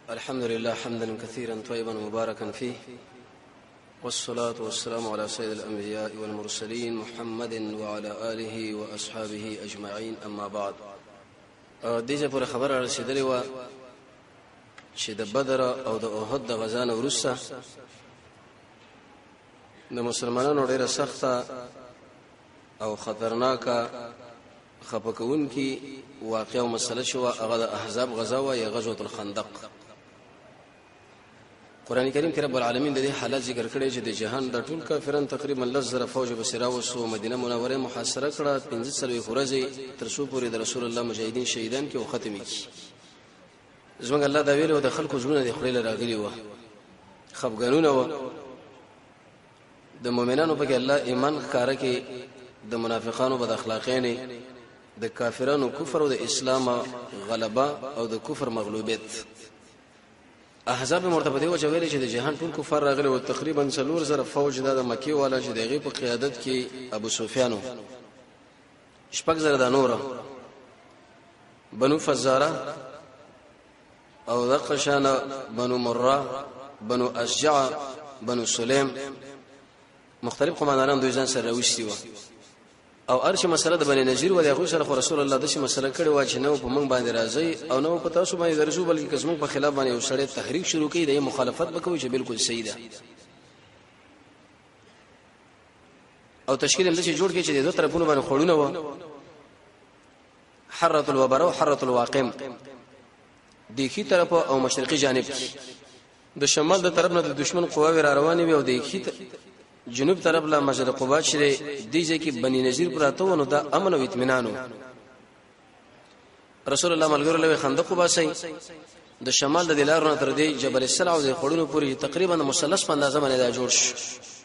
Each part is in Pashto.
الحمد لله حمدا كثيرا طيبا مباركا فيه، والصلاة والسلام على سيد الأنبياء والمرسلين محمد وعلى آله وأصحابه أجمعين. أما بعد، دیجه پر خبر رسیدلی و چې د بدر او د احد د غزا نه وروسته د مسلمانانو ډیره سخته او خطرناکه خپکونکي واقعه او مسله شو، هغه د احزاب غزا و یا غزوه الخندق. قران کریم کې رب العالمین د دې حالت ذکر کړی چې د جهان د ټول کافرانو تقریبا لزر فوج بسرا وسو مدینه منوره محاصره کړه 15 ورځې تر څو پورې د رسول الله مجاهدین شهیدان کې او ختمي کی. زمونږ الله دا ویلو د خلکو ژوند د خړېل راغلی و، خفګانونه و د مؤمنانو په کې الله ایمان ښکارا کې د منافقانو بد اخلاقین، د کافرانو کفر او د اسلام غلبه او د کفر مغلوبیت. احزاب مرتبطه و جوړې چې د جهان ټول کفار راغلي او تقریبا 4000 فوج د مکی والا چې دغه په قیادت کې ابو سفیان شپږ زره د نور بنو فزاره او دقشان بنو مره بنو اشجع بنو سلیم مختلف قومانداران دوی ځان سره راوستي و او ارشي مسله د بني نذیر و دغه سره رسول الله دغه مسله کړي و چې نو په موږ باندې راځي او نو په تاسو باندې درځو، بلکې قسمو په خلاف باندې یو سړی تحریک شروع کړي د مخالفت وکوي چې بالکل صحیح ده او تشکیل هم چې جوړ کړي چې د دوه طرفونو باندې خړونه و حرۃ الوبر او حرۃ الواقم دیخي طرف او مشرقي جانب د شمال د طرف نه د دشمن قواوی را روانې وي او دیخي جنوب طرف لا مسجد قباء شری دیږي کې بني نذیر پراته ونه دا امن او اطمینانو. رسول الله ملګرو له خندق وباسي د شمال د دلارونو تر دې جبل السلع او د خړونو پورې تقریبا مثلث په اندازه باندې دا جوړ شو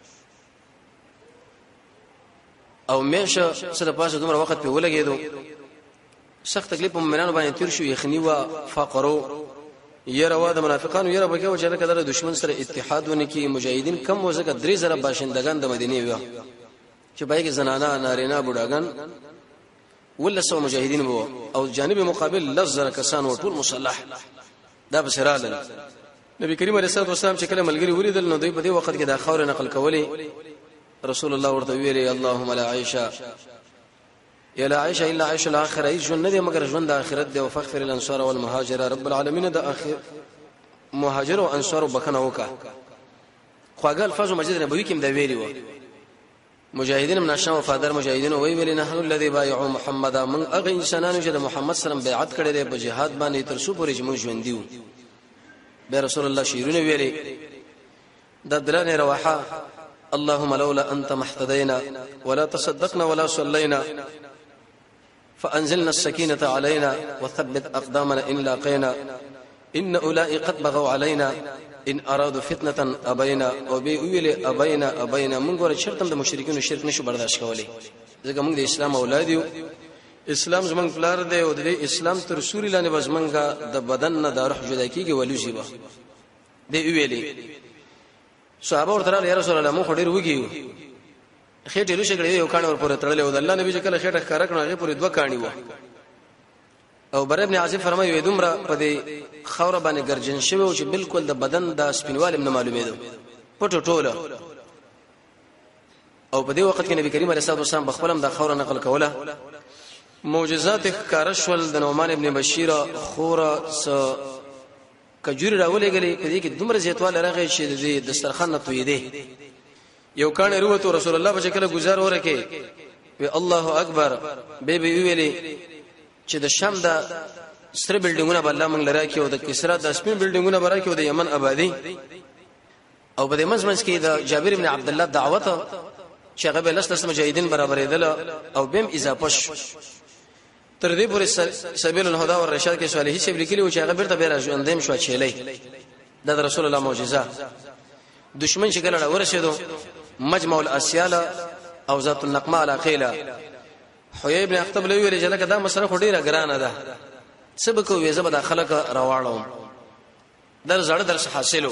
او میشه سره پاسه دومره وخت په ولګېدو، سخت تکلیف په مومنانو باندې تیر شو، یخنی و فقرو یره وا د منافقانو یره بګه و چې لکه د دشمن سره اتحاد ونکي. مجاهدین کم وزګه 3000 باشندگان د مدینه و چې بایګه زنانه نارینه بوډاګان ولسو مجاهدین وو او جانب مقابل لزر کسان او ټول مسلح دا بسراله. نبی کریم علیه الصلاه والسلام چې کله ملګری ولیدل نو دوی په دې وخت کې دا خور نقل کولی. رسول الله ورته ویلي اللهم لا عائشه یا لا عائشه الا عائشه الاخره، ای ژوند نه مگر ژوند د اخرت دی او فغفر الانصار والمهاجر. رب العالمین د اخر مهاجر او انصار وبخنه وکا. خواږه الفاظ مسجد نبوي کې مدا ویلي و مجاهدین من نشه وفادار مجاهدین وی ویل نه الذي بايعوا محمد من اغه انسانانو چې د محمد سره بیعت کړي دي په جهاد باندې تر څو پورې چې مونږ ژوند دیو. به رسول الله شیرونه ویلي د عبدالله رواحه اللهم لولا انت ما اهتدينا ولا تصدقنا ولا صلينا فأنزلنا السكينة علينا وثبت أقدامنا إن لاقينا إن أولئك قد بغوا علينا إن أرادوا فتنة أبينا وبيويل أبينا من غير شرط د مشرکین شرک نشو برداشت کولی. ځکه موږ د اسلام اولاد یو، اسلام زمونږ پلار دی او د اسلام تر رسول الله نه زمونږه د بدن نه د روح جدا کیږي ولوسی به دی ویلي. صحابه ورته یا رسول الله مو خډیر وګیو خېټه لوشه کړې یو کان ور پورې تړلې او د الله نبی چې کله خېټه ښکارا کړه هغه پورې دوه کانی و او بر ابن عاصم فرمایي دومره په دې خوره باندې ګرجن شوی او چې بالکل د بدن د سپینوالم نه معلومېدو پټو ټوله. او په دې وخت کې نبی کریم علیه الصلاه والسلام بخپلم د خوره نقل کوله. معجزات ښکارا شول د نعمان ابن بشیر خوره س کجوري راولې غلې په دې کې دومره زیاتواله راغی چې د دسترخوان نه توې دي. یو کان وروته رسول الله په شکل گزار ورکه وی الله اکبر به ویلي چې د شام د ستر بلډینګونه بل الله مونږ لراکي او د کسرا د سپین بلډینګونه براکي او د یمن آبادی او په دې منځ کې د جابر ابن عبد الله دعوت چې هغه لسته مجاهدین برابرېدل او بهم اضافه شو تر دې پورې سبیل الهدى والرشاد کې صالحي شي لیکلي او چې هغه بیرته به راځوندیم شو چيلې د رسول الله معجزه. دشمن چې کله ورسېدو مجمع الاسيال او ذات النقمه على قيله حوی ابن اخطب لوی ویل چې لکه دا مسله خو ډیره ګرانه ده سبق وې زبر د خلک راوړم در زړه درس حاصلو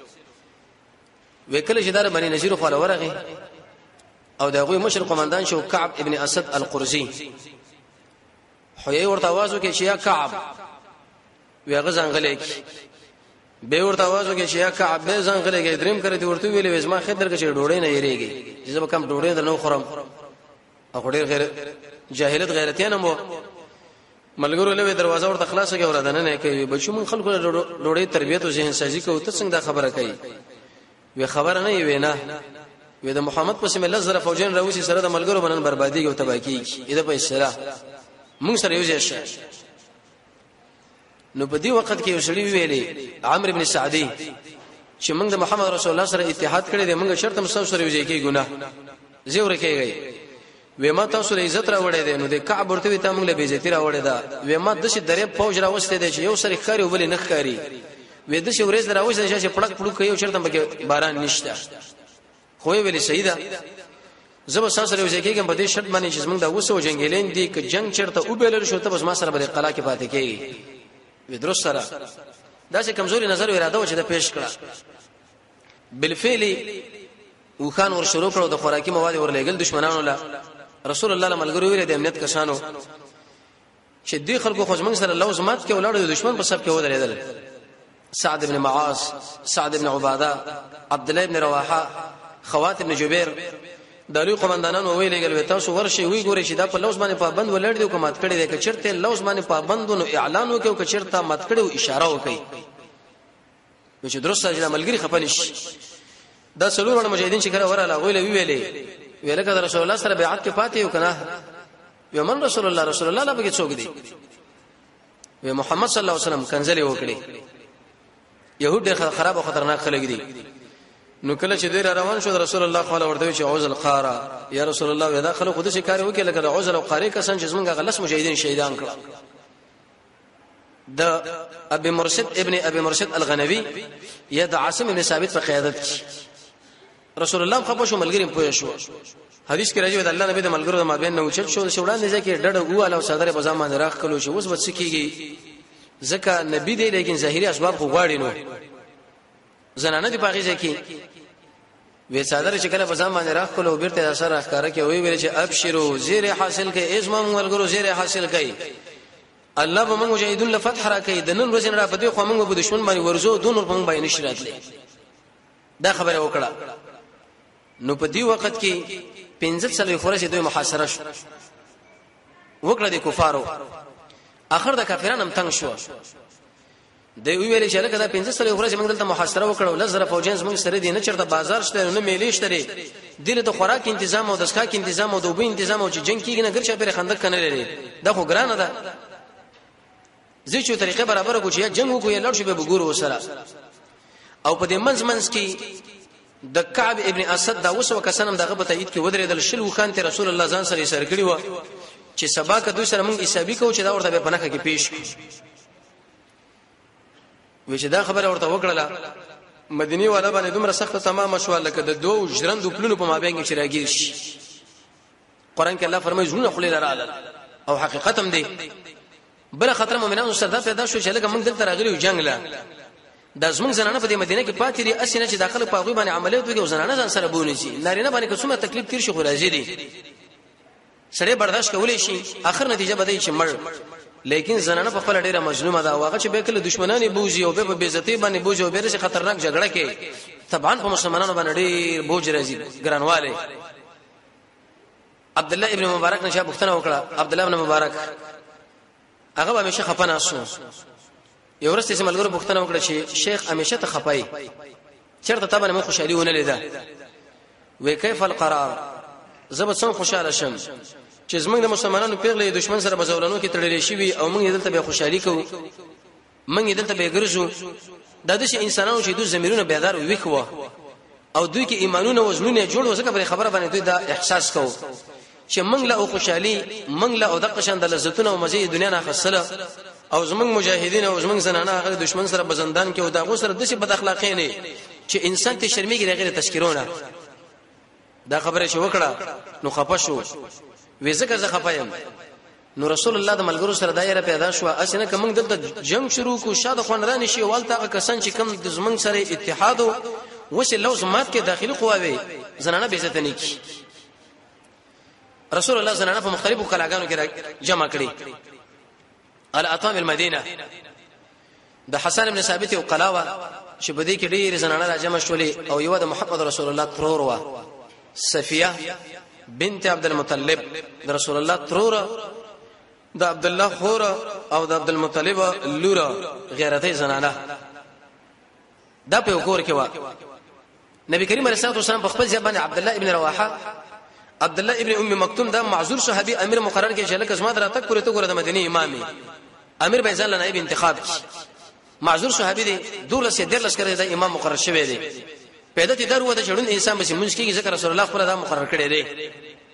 وکله چې دار بني نذیر خو ورغه او دغه مشر قومندان شو کعب ابن اسد القرزي حوی ورته आवाज وکړي چې یا کعب وی غزان غلیک به ورته आवाज وکړي چې یا کعب به ځان غلېږي دریم کړی ورته ویلې وسما خدر کې ډوړې نه یریږي چې زه کم ډوړې نه خورم او ډېر غیر جاهلیت غیرتیان مو ملګرو له دروازه ورته خلاصه کې ورادنه نه کوي بچو من خلکو ډوړې تربیت او ذهن سازي کوي ته څنګه خبره کوي وی خبره نه وي نه وی د محمد په سم الله زره فوجین راوسی سره د ملګرو بنن بربادي او تباہي کیږي اې د په اصطلاح موږ سره یو ځای شي نو په دې وخت کې یو سړي ویلي عمرو بن سعدي چې موږ د محمد رسول الله سره اتحاد کړی دی موږ شرط مسو سره یو ځای کې ګناه زیور کېږي و ما تاسو له عزت را وړې دی نو د کعب ورته وی ته موږ له بیزتی را وړې ده و ما د شي درې فوج را وسته دی چې یو سره ښکاری وبلی نه ښکاری و د شي ورځ را وسته چې پړک پړک یو شرط به باران نشته خو ویلي سیدا زب سره یو ځای کې په دې شرط باندې چې موږ د وسو جنگیلین دي ک جنگ چرته وبلل شو ته بس ما سره بل قلا کې پاتې کېږي و درست سره دا چې کمزوري نظر اراده و چې د پیش کړه بالفعل وخان ور شروع کړو د خوراکي مواد ورلېګل دشمنانو له رسول الله ملګری ویل د امنیت کسانو چې دې خلکو خوځمن سره لوزمات کې ولاړو د دشمن په سب کې ودرېدل سعد بن معاذ سعد بن عباده عبد الله بن رواحه خوات بن جبیر دالو قومندانانو ویلېګل تاسو ورشي وی ګوري چې دا په لوز باندې پابند ولړ دی او کومات کړي دی چې چرته لوز باندې پابندونو اعلان وکړو چې چرته مات کړي او اشاره وکړي چې درسته چې ملګری خپنش دا څلور مجاهدین چې کړه وراله غویله ویلې کده رسول الله سره بیعت کې پاتې یو کنه یو من رسول الله لا بګی څوک دی و محمد صلی الله علیه وسلم کنځلې وکړي يهود خراب او خطرناک خلک دي نو کله چې ډیر روان شو رسول الله صلی الله علیه ورته چې عوزل قارا یا رسول الله ودا خلک خود شي کار وکړي لکه عوزل او قاری کسان چې زمونږه غلس مجاهدین شهیدان کړه د ابي مرشد الغنوي یا د عاصم بن ثابت په قیادت رسول الله خو شو ملګری پوه شو حدیث کې راځي د الله نبی د ملګرو د مابین نه اوچت شو شوړان دي چې ډډه واله او صدر په ځمان راخ کلو شو اوس وڅ کیږي ځکه نبی دی لیکن ظاهري اسباب خو غواړي نو زنانه دی پاغي ځکه وې صدر چې کله په ځمان راخ کلو بیرته اثر راخاره کې وی ویل چې ابشرو زیر حاصل کې اسمه ملګرو زیر حاصل کوي الله به موږ مجاهدون لفتح را کوي د نن ورځې را پدې خو موږ به دشمن باندې ورزو دونو په موږ باندې نشراتلې دا خبره وکړه نو په دې وخت کې 15 سال خورش دوی محاصره شو وکړه د کفارو اخر د کافرانو هم تنگ شو دوی ویل چې لکه دا 15 سال خورش موږ دلته محاصره وکړو لزر فوجین موږ سره دي نه چرته بازار شته نه میلې شته دله د خوراک تنظیم او د اسکا تنظیم او د وبې تنظیم او چې جنگ کیږي نه ګرځي پر خندق کنه لري دا خو ګرانه ده زه چې طریقې برابر کو چې جنگ وکړو یا لړ شو به وګورو وسره او په دې منځ کې د کعب ابن اسد دا وسو کسانم دغه په تایید کې ودرېدل شل خان ته رسول الله ځان سره سر کړی و چې سبا که دوی سره موږ حسابي کوو چې دا ورته په پنهخه کې پیش وي چې دا خبره ورته وکړه مدینی والا باندې دومره سخت تمام شو لکه د دوه ژرندو پلونو په مابین کې شراګیر شي قران کې الله فرمایي زونه خلیل رااله او حقیقت هم دی بل خطر مؤمنانو سره پیدا شو چې لکه موږ دلته راغلي جنگ لا د زمونږ زنانه په دې مدینه کې پاتې دي اسنه چې داخله په غوي باندې عملیات وکړي او زنانه ځان سره بونی شي نارینه باندې کومه تکلیف تیر شي خو راځي دي سره برداشت کولای شي اخر نتیجه بده چې مړ لیکن زنانه په خپل ډیره مظلومه ده واغه چې به کله دشمنانی بوزي او به بیزتی باندې بوزي او به خطرناک جګړه کې طبعا په مسلمانانو باندې ډیر بوج راځي ګرانواله عبد الله ابن مبارک نشه بوختنه وکړه عبد الله ابن مبارک هغه همیشه خپنه شو یو ورځ چې ملګرو بوختنه وکړه چې شیخ همیشه ته خپای چرته تبه مو خوشالي ونه لیدا وې کیف القرار زبد څنګه خوشاله شم چې زمونږ د مسلمانانو پیغلې دشمن سره بزولانو کې تړلې شي او موږ دلته به خوشحالي کوو موږ دلته به ګرځو د دې انسانانو چې دوی زميرونه بیدار وکړو او دوی کې ایمانونه وزنونه جوړ وسکه پر خبره باندې دوی دا احساس کوو چې موږ له خوشحالي موږ له او د قشن د لذتونو او مزه دنیا نه حاصله او زمونږ مجاهدین او زمونږ زنانه هغه دشمن سره بزندان کې او دا غو سره د څه بد اخلاقی نه چې انسان ته شرمېږي غیر تشکرونه دا خبره چې وکړه نو خپه شو وېزه که زه خپایم نو رسول الله د ملګرو سره دایره پیدا شو اسنه کوم دلته جنگ شروع کو شاده خوندان شي والته کسان چې کوم د زمنګ سره اتحاد وسه لوزمات کې داخلي قواوي زنانه به عزت نه کی رسول الله زنانه په مختلفو کلاګانو کې جمع کړي الاطام المدینه د حسن ابن ثابت او قلاوه چې بده کې ډېر زنانه راجمع شولې او یو د محمد رسول الله ترور وا صفیه بنت عبد المطلب د رسول الله ترور د عبد الله خور او د عبد المطلب لور غیرته زنانه دا په کور کې وا نبی کریم علیه الصلاه والسلام په خپل ځبانه عبد الله ابن رواحه عبد الله ابن ام مکتوم دا معذور صحابي امیر مقرر کې چې لکه زما درته پورې ته ګوره د مدینه امامي امیر بیزان له نائب انتخاب معذور صحابي دی دولس درلس کړی دا امام مقرر شوی دی پیدا تی درو د چړون انسان به مونږ کې ذکر رسول الله خپل دا مقرر کړی دی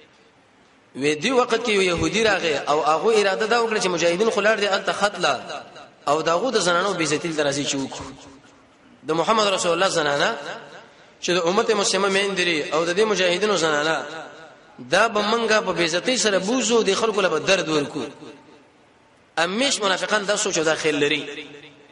وې دی وخت کې يهودي راغی او هغه اراده دا وکړه چې مجاهدین خلار دي الته خطلا او داغه د زنانو بیزتی درازي چوک د محمد رسول الله زنانه چې د امت مسلمه میندري او د دې مجاهدینو زنانه دا به منګه په بیزتی سره بوزو د خلکو له درد ورکو امیش منافقان دا سوچ داخل لري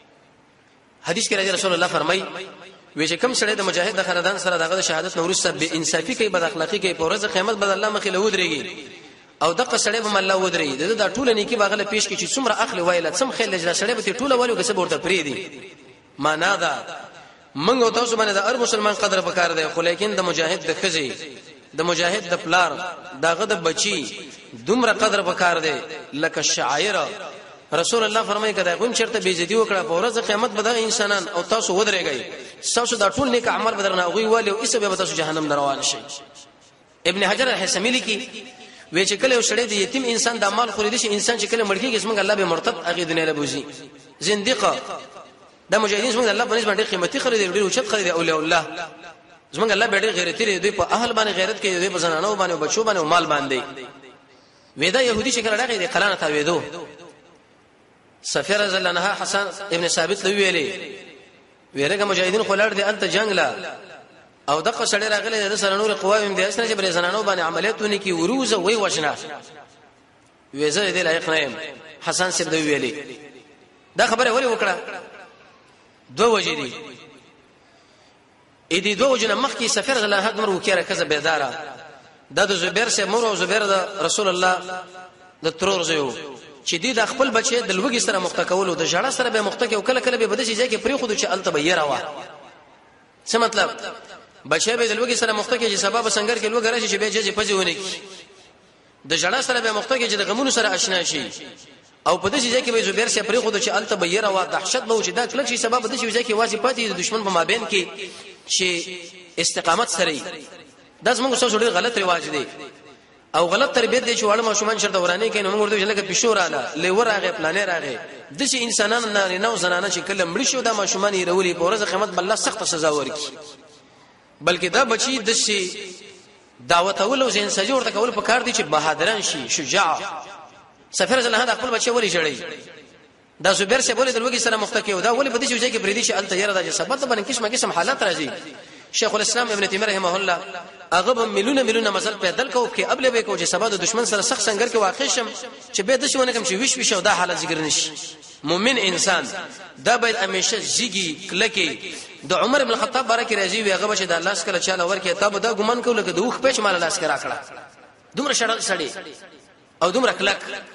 حدیث کې رسول الله فرمای وی چې کوم سره د مجاهد د خاندان سره دغه شهادت نور سب به انصافي کوي بد اخلاقی کوي په ورځ قیامت بد الله مخې له ودرېږي او دغه سره به الله ودرېږي دا ټول نیکی باغله پیش کې چې څومره اخلي وایله سم خل لجلا سره به ټول وایو کسب ورته پری دي معنا دا منګو تاسو باندې د هر مسلمان قدر وکړ دی خو لیکن د مجاهد د خزي د مجاهد د پلار دغه د بچي دومره قدر وکړ دی لکه شاعر رسول الله فرمایي کدا کوم چرته بیزتی وکړه په ورځ قیامت به د انسانان او تاسو ودرېږئ تاسو دا ټول نیک عمل بدرنه غوي والي او ایسه به تاسو جهنم روان شي ابن حجر الحسمی لیکي وی چې کله یو شړې د یتیم انسان د مال خوري دي انسان چې کله مړکیږي اسمه الله به مرتد اغه دنیا له بوزي زنديقه د مجاهدین څنګه الله په نسبت ډېر قیمتي خرید ډېر اوچت خرید اولیاء الله څنګه الله به ډېر غیرتی لري په اهل باندې غیرت کوي په زنانو باندې او بچو باندې او مال باندې ودا يهودي شکل راغی د قران ته وېدو سفیر رضی الله عنه حسن ابن ثابت لوي ویلي ویرګه مجاهدین خلړ دي انت جنگ لا او دغه سړی راغلی د سره نور قوایم دي اسنه چې بر زنانو باندې عملیاتونه کی وروزه وی وښنا وېزه دې لایق نه يم حسن سره دی ویلي دا خبره ولی وکړه دوه وجې دي اې دې دوه وجې مخ کې سفیر رضی الله عنه دمر وکړه کزه بیداره د زبیر سره مور او زبیر د رسول الله د ترور زيو چې دې د خپل بچي د لوګي سره مختکولو د جړه سره به مختک او کله کله به بده شي چې پری خود چې الته بیره وا څه مطلب بچي به د لوګي سره مختک چې سبب سنگر کې لوګ راشي چې به جې پځونه کی د جړه سره به مختک چې د غمونو سره آشنا شي او په دې چې کې به زبیر سره پری خود چې الته بیره وا دهشت به چې دا کله شي سبب د شي چې واجب پاتې د دشمن په مابین کې چې استقامت سره دا زموږ څه ډېر غلط رواج دی او غلط تربيت دي چې واړه ماشومان شر دورانه کې نو موږ ورته لکه پښور اله لیور راغی پلانې راغی د شي انسانانو نه نو زنانه چې کله مړ شو دا ماشومان یې رولي په ورځ قیامت بل الله سخت سزا ورکړي بلکې دا بچي د شي دعوت اول او زین سجو ورته کول په کار دي چې بهادران شي شجاع سفیر زله دا خپل بچي ولي جړی دا زبیر سے بوله دلوګي سره مختکی او دا ولي بده چې کې بریدي شي الته یره دا سبب باندې قسم حالات راځي شیخ الاسلام ابن تیمیه رحمه الله هغه مليونه مسل پیدل کو کې قبل به کو چې سبا د دشمن سره سخت څنګه کې واقع شم چې به د شونه کوم چې ویش دا حالت ذکر نشي مؤمن انسان دا باید همیشه زیږي کلکی د عمر ابن الخطاب بارک راځي وی هغه بشه د الله سره چاله ورکه تاب دا ګمان کول که دوخ پېچ مال الله سره راکړه دومره شړل سړی او دومره کلک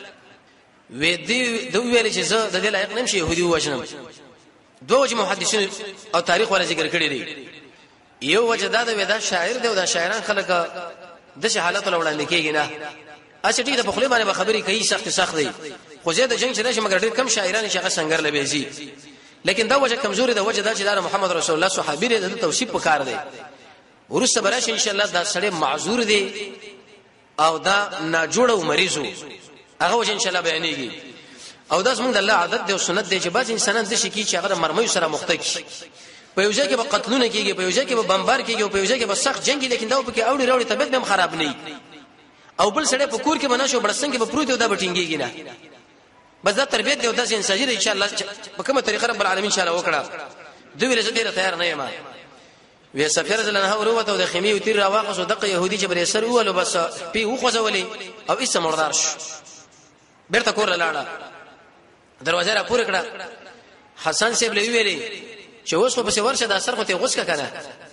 وې دی دوی ویل چې زه د دې لایق نیم شي يهودي وژنم دوه محدثین او تاریخ ولا ذکر کړی دی یو وجدا د ودا شاعر دی او دا شاعران خلک د شه حالت وړاندې کېږي نه اته ټیک د بخله باندې خبري کوي سخت دی خو زه د جنگ شنه مګر ډیر کم شاعران چې هغه څنګه لبيزي لیکن دا وجه کمزوري د وجه دا چې د محمد رسول الله صحابي دی د توصیف وکړ دی ورسته براش ان شاء الله دا سړی معذور دی او دا ناجوړ او مریضو هغه وجه ان شاء الله بیانېږي او دا زموږ د الله عادت دی او سنت دی چې بعض انسانان د شي کې چې هغه مرمۍ سره مختکی په یو ځای کې به قتلونه کیږي په یو ځای کې به بمبار کیږي او په یو ځای کې به سخت جنگ لیکن دا په کې اوړي راوړي طبيعت به خراب نه او بل سړی په کور کې بناشو بڑستان کې به پروت او دا بټینګيږي نه بس دا تربيت دی او دا انساني ان شاء الله په کومه طریقه رب العالمین ان شاء الله وکړه دوی رزه ډیره تیار نه یم وی سفیر زلنه وروته او د خیمه او تیر راواقص او دغه يهودي چې بر سر اول بس پی وخوځولې او ایسه مردار شو بیرته کور لاړه دروازه را پورې کړه حسن سیب لوي ویلي چې اوس په څه ورشه د اثر خو ته غوښ کنه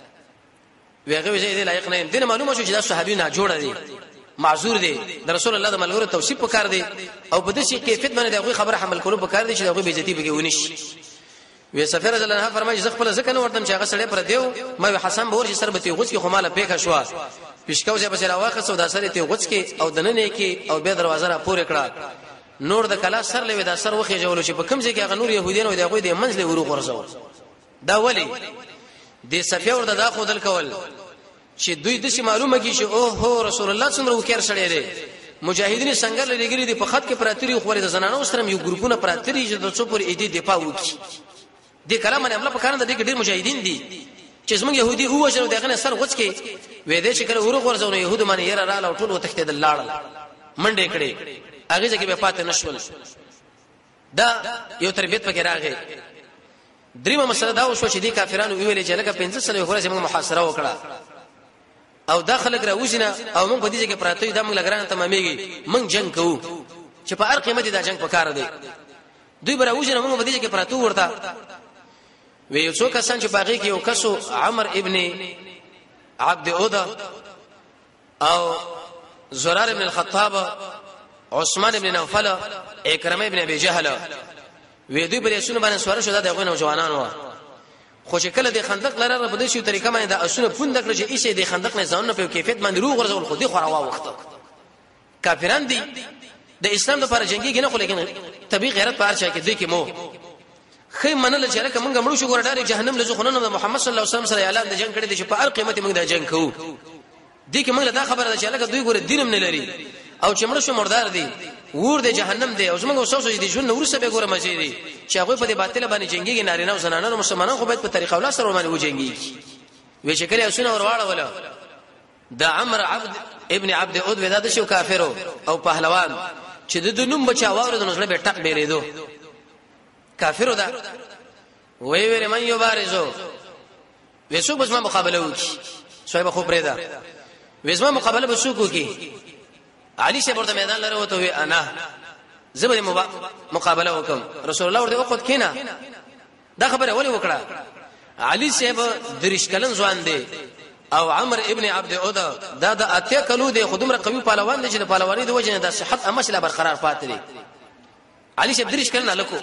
ویغه وی دې لایق نه دي معلومه شو چې دا صحابي نه جوړ دي معذور دي د رسول الله د ملګرو توصیف وکړ دي او په دې کیفیت باندې دغه خبره حمل کولو وکړ دي چې دغه بیزتی بګي ونیش وی سفیر رضی الله عنه فرمایي زه خپل ځکه نه ورتم چې هغه سړی پر دیو ما حسن به ورشي سربتی غوڅ کې خماله پیښه شو پښکاو چې بچا واخه سودا سره ته غوڅ کې او دننه کې او به دروازه را پورې کړه نور د کلا سر لوي دا سر وخه جوړ شي په کوم ځای کې هغه نور يهوديان او دغه د منځ له ورو غرزو دا ولی د سفیر ورته دا خودل کول چې دوی د شي معلومه کی چې او هو رسول الله څنګه وکړ سړی دی مجاهدین څنګه لريګري دي په خط کې پراتري خو د زنانو سره یو ګروپونه پراتري چې د څو پر اېدي دفاع وکړي دې کلام باندې عمله پکاره د دې ډېر مجاهدین دي چې زمونږ يهودي هو چې دغه سر غوڅ کې وې دې چې کله ورو ورځونه يهود باندې ير را لاو ټول وتښتید لاړل منډې کړې هغه ځکه به پاتې نشول دا یو تربيت پکې راغی دریمه مسله دا وشو چې دې کافرانو ویلې چې لکه 15 سنه خورې موږ محاصره وکړه او داخله راوښنه او موږ په دې کې پراته د موږ لګران تمامېږي موږ جنگ کوو چې په هر قیمت دا جنگ پکاره دی دوی براوښنه موږ په دې کې پراته ورته وی څو کسان چې باغی کې یو کسو عمر ابن عبد اوده او زرار ابن الخطاب عثمان ابن نوفل اکرمه ابن ابي جهل وی دوی پر اسونه باندې سوار شو دا دغه نوجوانانو خو چې کله د خندق لره په دې شی طریقه باندې د اسونه پوند کړ چې ایشه د خندق نه ځان په کیفیت باندې روغ ورزول خو دې خوروا وخت کافران دي د اسلام لپاره جنگي نه خو لیکن طبي غیرت په ارچا کې دوی کې مو خې منل چې راکه مونږ مړو شو ګور ډاري جهنم له ځخونه د محمد صلی الله علیه وسلم سره اعلان د جنگ کړی دی چې په هر قیمت مونږ د جنگ کوو دې کې مونږ دا خبره ده چې لکه دوی ګور دینم نه لري او چې مړو شو مردار دي ور د جهنم دی او زموږ وسوسه دي ژوند ورسره به ګوره مزي دي چې هغه په دې باطل باندې جنگي نارینه او زنانه مسلمانانو خو به په طریقه ولا سره باندې وجنګي وی چې کله اسونه ورواړه ولا د عمر عبد ابن عبد عود ودا د شو کافرو او پهلوان چې د نوم بچا واورد نو سره به ټک بیرېدو کافرو دا وی ویره من یو بارزو وسو بس ما مقابله وکي صاحب خو پرېدا وسما مقابله بسو کوي علي شه ورته میدان لره وته وی انا زبر مقابله وکم رسول الله ورته وخت کینا دا خبره ولي وکړه علي شه درش کلن ځوان دی او عمر ابن عبد اوده دا د اته کلو دی خودمره قوي پهلوان دی چې د پهلواني د وجنه د صحت امشله برقرار پاتې دی علي شه درش کلن لکو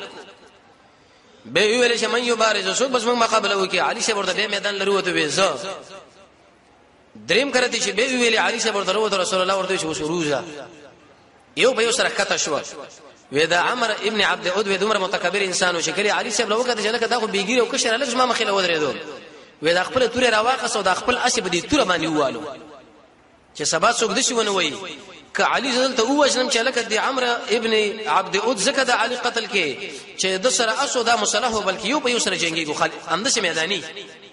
به ویل چې من یو بارز سو بس موږ مقابله وکي علي شه ورته میدان لره وته وی زه دریم کرتی چې به ویلي علي شه ورته وروته رسول الله ورته شو شروزه یو به یو سره کته شو ودا عمر ابن عبد عود و دمر متکبر انسان شکلی علي شه لوګه چې لکه دا خو بیګری او کشر لکه ما مخله ودرېدو ودا خپل تورې راواقص او د خپل اسب دي تور باندې والو چې سبا څوک دشي ونه وای ک علي زلته او وجنم چې لکه د عمر ابن عبد عود زکه د علي قتل کې چې د سره اسو دا مصالحه بلکې یو په یو سره جنگي کو خالد اندشه میداني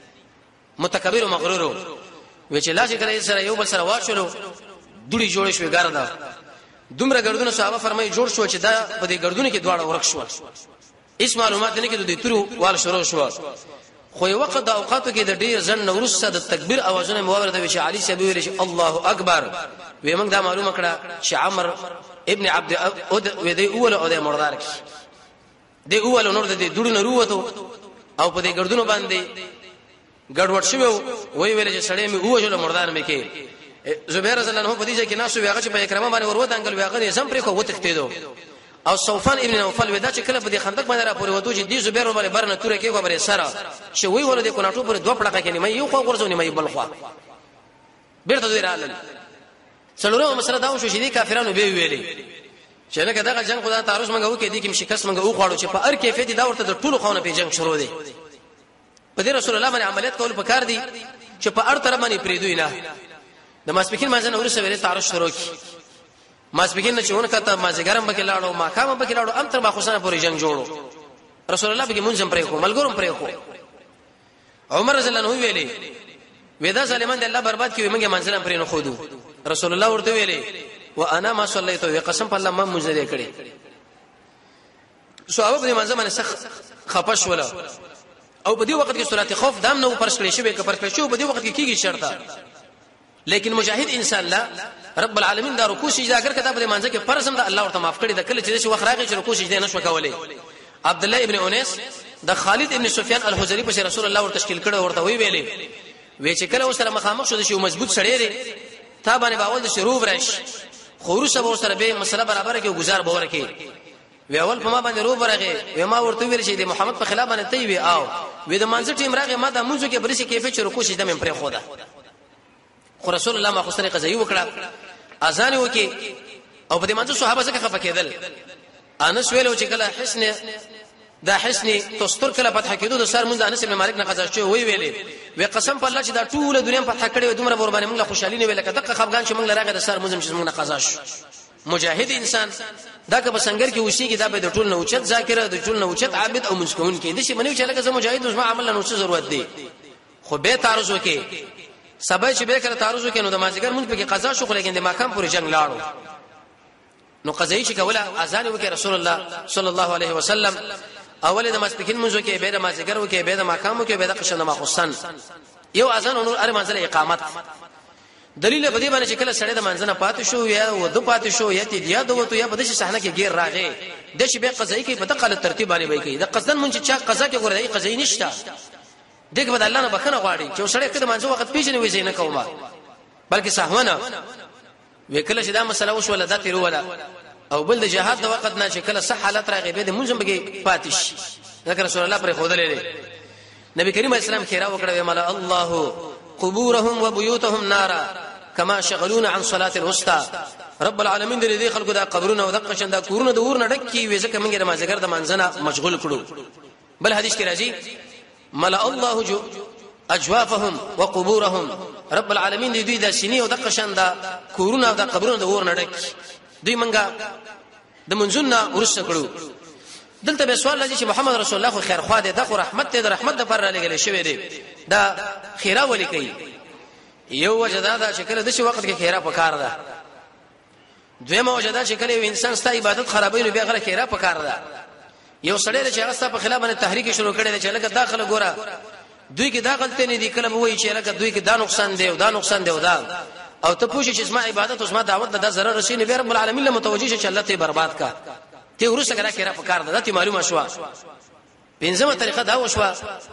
متکبر او مغرور و چې لاس کړی سره یو بل سره واښلو دوړي جوړ شوې ګرځا دومره ګردونه صحابه فرمایي جوړ شو چې دا په دې ګردونه کې دواړه ورک شو هیڅ معلومات نه کې د تورو وال شروع شو خو یو وخت د اوقاتو کې د ډیر ځن نورسه د تکبیر اوازونه مواورده وی چې علي شه ویل چې الله اکبر وی موږ دا معلومه کړه چې عمر ابن عبد عود وی دی اول او د مردار کې دی اول نور د دوړو نه وروته او په دې ګردونو باندې ګډوډ شو وی ویل چې سړی می اوجل مردار مې کې زبیر رضی الله عنه په دې کې ناسو ویغه چې په اکرامه باندې وروته انګل ویغه زم پرې کو وتښتیدو او صوفان ابن نوفل ودا چې کله په دې خندق باندې را پورې وته چې دې زبیر باندې برنه تورې کې خبره سره چې وی ول دې کو ناټو پر دوه پړقه کې نه یو خو ورزونی مې بل خو بیرته دی رالل څلورو مسله دا شو چې دې کافرانو به ویلې چې لکه دغه جنگ خدای تعرض منغو کې دې کې شکست منغو خواړو چې په هر کیفیت دا ورته د ټولو خونه په جنگ شروع دي په دې رسول الله باندې عملیات کول پکار دي چې په هر طرف باندې پریدوی نه د ماسپکین مازن اورسه ویل تعرض شروع کی ماسپکین نه چون کته مازګرم بکې لاړو ماقام بکې لاړو ام تر ما خوشنه پورې جنگ جوړو رسول الله بګي منځم پرې کو ملګروم پرې کو عمر رضی الله عنه ویلي ودا ظالمان د الله برباد کړي موږ منځلم پرې نه خودو رسول الله ورته ویلي وانا ما صلیت قسم په الله ما منځلې کړي صحابه په منځ باندې سخت خپش ولا او په دې وخت کې صلات خوف دام نو پرش کړی شوی کپر کړی شو په دې وخت کې کیږي شرطه لیکن مجاهد انسان لا رب العالمین دا رکوع سجده اگر کتاب دې مانځه کې فرض هم د الله ورته معاف کړی د کله چې وخت راغی چې رکوع سجده نشو کولای عبد الله ابن انیس د خالد ابن سفیان الحجری په رسول الله ور تشکیل کړو ورته وی ویلې وی چې کله سره مخامخ شو د شی مضبوط سړی دی تا باندې باول د شروع برش خورو سبا سره به مسله برابر کې گزار باور کې وی اول په ما باندې رو برغه وی ما ورته ویل چې د محمد په خلاف باندې تی وی او وی د منځ ټیم راغه ما د منځو کې برسي کیفه چې رکوع سجده مې پرې خوده خو رسول الله ما خو سره قضایي وکړه اذان وکي او په دې منځ صحابه څخه خفه کېدل انس ویلو چې کله حسن تستر کله فتح کېدو د سر منځ انس بن مالک نه قضا شو وی ویلې وی قسم په الله چې دا ټول دنیا فتح کړي دومره ور باندې موږ خوشالي نه ویل کده خفغان چې موږ لراغه د سر منځ چې موږ نه قضا شو مجاهد انسان دا که بسنګر کې وشي کې دا به د ټول نوچت ذاکره د ټول نوچت عابد او مسکون کې دي چې منو چې لکه زه مجاهد اوس ما عمل نه څه ضرورت دی خو به تعرض وکي سبا چې به کړه تعرض وکي نو د مازیګر مونږ په کې قضا شو خو لیکن د ماقام پورې جنگ لاړو نو قضایي چې کوله اذان وکي رسول الله صلی الله علیه وسلم اول د مسپکین مونږ کې به د مازیګر وکي به د ماقام وکي به د قشن ما خصن یو اذان نور ار منزل اقامت دلیل په دې باندې چې کله سړی د منځنه پاتې شو یا ود پاتې شو یا تی یا دوته یا په دې صحنه کې غیر راغی د شی به قضایي کې په دقه ترتیب باندې وای کوي د قصدن مونږ چې قضا کې غوړی قضایي نشته دغه بد الله نه بخنه غواړي چې سړی کله منځو وخت پیژنې وځي نه کومه بلکې سهونه وکله چې دا مسله وشو ولادت ورولا او بل د جهاد د وخت نه چې کله صح حالت راغی به د مونږ بګي پاتې شي ذکر رسول الله پر خودلې نبی کریم اسلام خیره وکړه مال الله قبورهم وبيوتهم نارا كما شغلونا عن صلاه الوسطى رب العالمین دې خلکو دا قبرونه او د قشن دا کورونه د ور نډکی وې ځکه موږ د مازګر د منځنه مشغول کړو بل حدیث کې راځي ملأ الله اجوافهم وقبورهم رب العالمین دې د سینې او د قشن دا کورونه او د قبرونه د ور نډکی دوی منګه د منځونه ورسره کړو دلته به سوال لږی چې محمد رسول الله خو خیر خوا دې د رحمت دې د رحمت د پر لګل شوی دی دا خیره ولي کوي یو وجدا دا چې کله د شي وخت کې خیره پکار ده دویمه وجدا چې کله انسان ست عبادت خرابوي نو بیا غره خیره پکار ده یو سړی چې هغه ست په خلاف باندې تحریک شروع کړي چې لکه داخله ګوره دوی کې دا غلطي نه دي کله وایي چې لکه دوی کې دا نقصان دی او دا نقصان دی او دا او ته پوښتنه چې اسما عبادت او اسما دعوت د ضرر رسینه به رب العالمین له متوجي چې الله ته برباد کا ته ورسره کرا خیره پکار ده ته معلومه شو پنځمه طریقه دا وشوه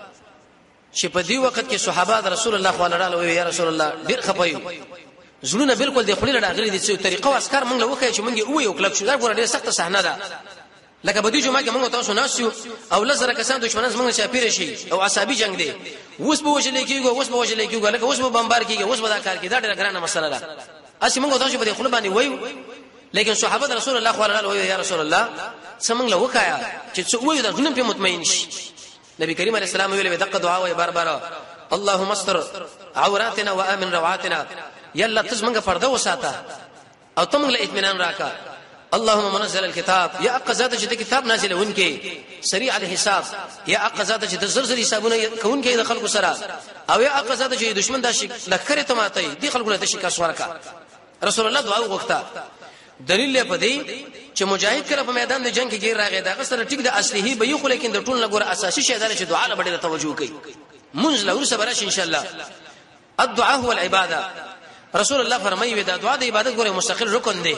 چې په دې وخت کې صحابه رسول الله صلی الله علیه و یا رسول الله ډیر خپایو زړونه بالکل د خپل راغلي دي چې طریقه واسکار موږ له وخت چې موږ وې او کلک شو دا ګوره ډیره سخته صحنه ده لکه په دې جمعه کې موږ تاسو ناسیو او لزر کسان دښمنان موږ شاپیر شي او عصبي جنگ دی اوس به وجلې کېږي اوس به وجلې کېږي لکه اوس به بمبار کېږي اوس به دا کار کې دا ډیره ګرانه مسله ده اسی موږ تاسو په دې خپل باندې وایو لیکن صحابه رسول الله صلی الله علیه و یا رسول الله سمنګ له وکایا چې څو وایو دا غنم په مطمئن شي نبی کریم علیه السلام ویل دغه دعا وای بار اللهم استر عوراتنا وامن روعاتنا یلا تزمنګ پرده وساته او تم له اطمینان راکا اللهم منزل الكتاب یا اقزاده چې کتاب نازلونکې سریع الحساب یا اقزاده چې د زرزر حسابونه کوونکې د خلکو سره او یا اقزاده چې دشمن د شي لکره تماتای دي خلکو له شکاس ورکا رسول الله دعا وغوښته دلیل په دی چې مجاهد کله په میدان د جنگ کې غیر راغی دا سره ټیک د اصلي به یو خو لیکن د ټول نه ګور اساسي شی دا چې دعا له ډیره توجه کوي منځ له ورسره برش ان شاء الله الدعاء هو العباده رسول الله فرمایي دا دعا د عبادت ګوره مستقل رکن دی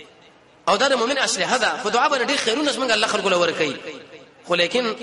او دا د مؤمن اصله ده په دعا باندې ډیر خیرونه څنګه الله خلق له ورکي خو لیکن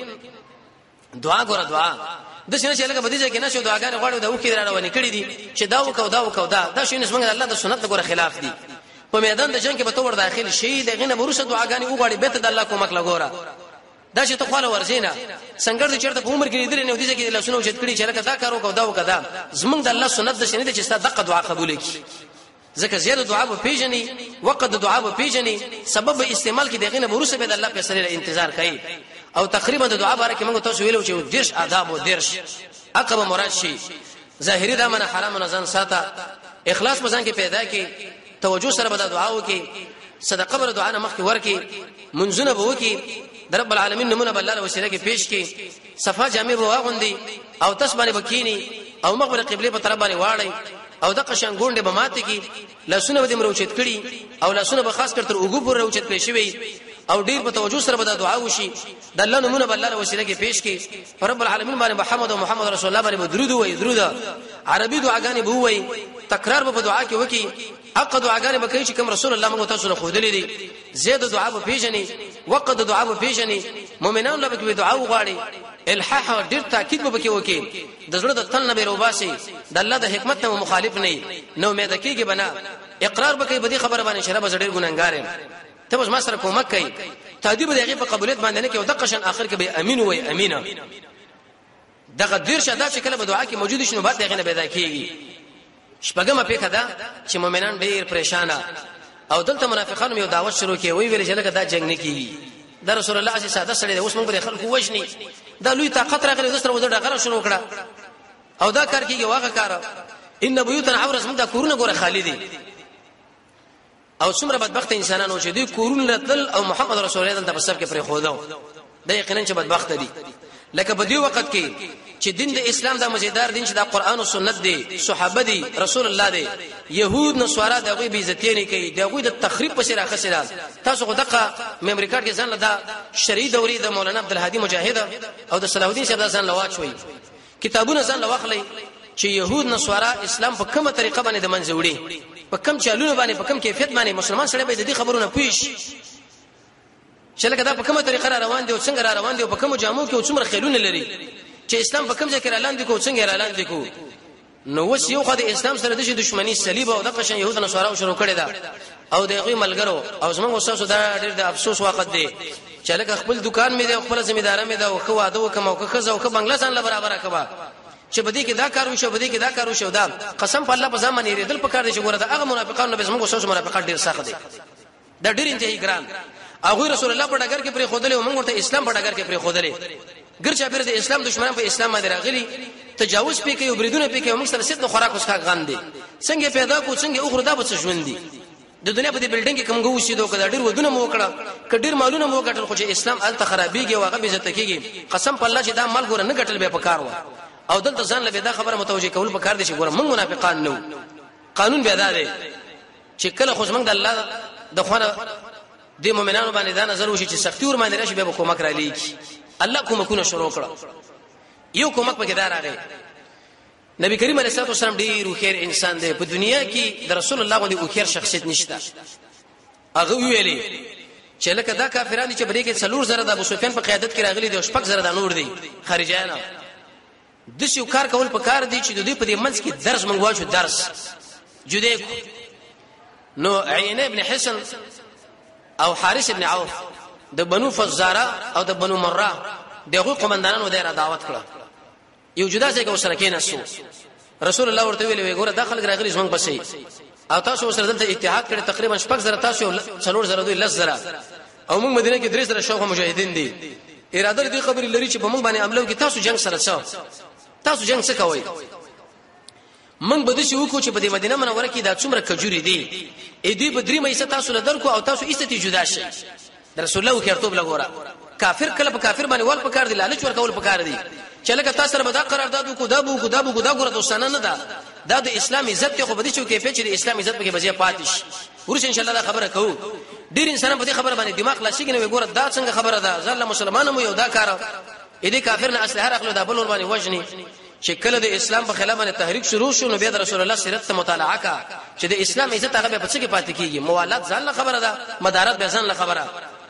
دعا ګوره دعا د شنه چې لکه بدیجه کې نشو دعاګانې غواړو دا وکړي راوړنې کړې دي چې دا وکاو دا شنه څنګه الله د سنت ګوره خلاف دي په میدان د جنگ کې به تور داخل شي دغه نه ورسره دعاګانې وغواړي به ته د الله کومک لګورا دا چې ته خپل ورزینا څنګه د چیرته په عمر کې لیدل نه ودی چې الله سنو چت کړي چې لکه دا کارو کو دا وکدا زمونږ د الله سنت د شنه چې ستاسو دغه دعا قبول کړي ځکه زیاده دعا به پیژني وقت د دعا به پیژني سبب استعمال کې دغه نه ورسره به د الله په سره انتظار کوي او تقریبا د دعا باره کې موږ تاسو ویلو چې درش آداب او درش عقب مراد شي ظاهري دا منه حرام نه ځان ساته اخلاص مزان کې پیدا کې توجه سره به دعا وکي صدقه بر دعا نه مخ ورکي منځونه به وکي د رب العالمین نمونه بل الله وسیله کې پیش کی صفه جامع به واغوندي او تسبانه بکینی او مغبر قبله په طرف باندې واړی او د قشن ګونډه به ماته کی لاسونه به مروچت کړي او لاسونه به خاص کر تر اوګو پر روچت پېښ وي او ډیر په توجه سره به دعا وشي د الله نمونه بل الله وسیله کې پیش کی رب العالمین باندې محمد او محمد رسول الله باندې درود وای درود عربي دعاګانې به وای تکرار به دعا کې وکي حق دعاګانې به کوي چې کوم رسول الله موږ تاسو له خو دلی دي زیاده دعا به پیژني وقت دعا به پیژني مؤمنان له به دعا وغواړي الحاح ډیر تاکید به وکي د زړه د تل نه به روباسي د الله د حکمت نه مخالف نه نو امید کیږي بنا اقرار به کوي بدی خبره باندې شراب زړه ګناګار ته بس ما سره کومک کوي تادیب دغه په قبولیت باندې نه کې او د قشن اخر کې به امین وای امینه دغه دیر شدا چې کله په دعا کې موجود شنو بعد دغه نه پیدا کیږي شپږمه په کده چې مؤمنان ډیر پریشانه او دلته منافقانو یو دعوت شروع کړي وی ویل چې لکه دا جنگ نه کیږي د رسول الله صلی الله علیه وسلم اوس موږ خلکو وښني دا لوی طاقت راغلی د سره وځه ډغره شروع کړه او دا کار کیږي واغه کار ان بیوتنا عورس موږ دا کورونه ګوره خالدي او څومره بدبخت انسانانو چې دوی کورونه رتل او محمد رسول الله ته په سب کې پرې خودو دا یقینا چې بدبخت دي لکه په دې وخت کې چې دین د اسلام د مزیدار دین چې د قران او سنت دی صحابه دي رسول الله دی يهود نصارا دغه به عزت نه کوي دغه د تخریب په سره خسرال تاسو خو دغه ممبر کارت کې ځان لدا شرعي دوري د مولانا عبدالهادي مجاهد او د صلاح الدین صاحب ځان لواچ وي کتابونه ځان لواخلي چې يهود نصارا اسلام په کومه طریقه باندې د منځوړي په کوم چالونه باندې په کوم کیفیت باندې مسلمان سره به د دې خبرونه پوښ چې لکه دا په کومه طریقه را روان دي او څنګه را روان دي او په کومو جامو کې او څومره خیلونه لري چې اسلام په کوم ځای کې اعلان دي کو څنګه اعلان دي کو نو وس یو خو د اسلام سره د دښمنی صلیب او د قشن يهود نصارا شروع کړي دا او دغه ملګرو او زموږ وسوسه دا ډېر د افسوس وخت دی چې لکه خپل دکان مې دی خپل ځمیدار مې دا او خو واده وکم او خزه او خ بنگلاسان له برابر کبا چې بدی کې دا کار وشو بدی کې دا کار وشو دا قسم په الله په ځان باندې ریدل پکار دي چې ګوره دا هغه منافقانو به زموږ وسوسه منافقت ډېر سخت دي دا ډېر انتهایی ګران هغه رسول الله په ډګر کې پرې خودلې او موږ ورته اسلام په ډګر کې پرې خودلې ګرچا پیر د اسلام دشمنان په اسلام باندې راغلي تجاوز پې کوي او بریدونه پې کوي موږ سره ست نو خوراک اوس کا غان دي څنګه پیدا کو څنګه اخر دا به څه ژوند دي د دنیا په دې بلډینګ کې کوم غوښې دوه کډ ډیر ودونه مو کړه کډیر مالونه مو کټل خو چې اسلام ال خرابيږي او هغه به عزت کیږي قسم په الله چې دا مال ګور نه کټل به پکار و او دلته ځان له دا خبره متوجه کول پکار دي چې ګور موږ منافقان نو قانون به ادا دي چې کله خو موږ د الله د خوانه د مؤمنانو باندې دا نظر وشي چې سختي ور باندې راشي به کومک را لیکي الله کومکونه شروع کړه یو کومک پکې دار راغی نبی کریم علیه الصلاه والسلام ډیر خیر انسان دی په دنیا کې د رسول الله غوندي او خیر شخصیت نشته هغه ویلي چې لکه دا کافرانو چې بری کې څلور زره د ابو سفیان په قیادت کې راغلي دي او شپږ زره د نور دي خارجایانه د شو کار کول په کار دي چې د دې په دې منځ کې درس منغوا شو درس جدي نو عینه ابن حسن او حارث ابن عوف د بنو فزاره او د بنو مره دغه قومندانانو دایره دعوت کړه یو جدا ځای کې وسره کېناسو رسول الله ورته ویلي ګوره داخل راغلي زمونږ پسې او تاسو سره دلته اتحاد کړي تقریبا شپږ زره تاسو څلور زره دوی لس زره او موږ مدینه کې درې زره شوخ مجاهدین دي اراده دې خبرې لري چې په موږ باندې عملو کې تاسو جنگ سره څه تاسو جنگ څه کوي موږ به د شي وکړو چې په دې مدینه منوره کې دا څومره کجوري دي اې دې په درې مېسه تاسو لدر کو او تاسو ایستې جدا شي رسول الله خیرتوب لګورا کافر کله په کافر باندې ول پکار دي لالچ ورکول پکار دي چې لکه تاسو سره به دا قرارداد کو دا بو دا ګوره دوستانه نه ده د اسلام عزت خو بدی چې کې چې د اسلام عزت په کې بځه پاتش ورش ان شاء الله خبره کوو ډیر انسان په دې خبره باندې دماغ خلاصي کنه ګوره دا څنګه خبره ده ځل مسلمانانو یو دا کار دې کافر نه اصله راخلو دا بل ور باندې وجني چې کله د اسلام په خلاف باندې تحریک شروع شو نو بیا د رسول الله سیرت ته مطالعه کا چې د اسلام عزت هغه په څه کې پاتې کیږي موالات ځل خبره ده مدارت به ځل خبره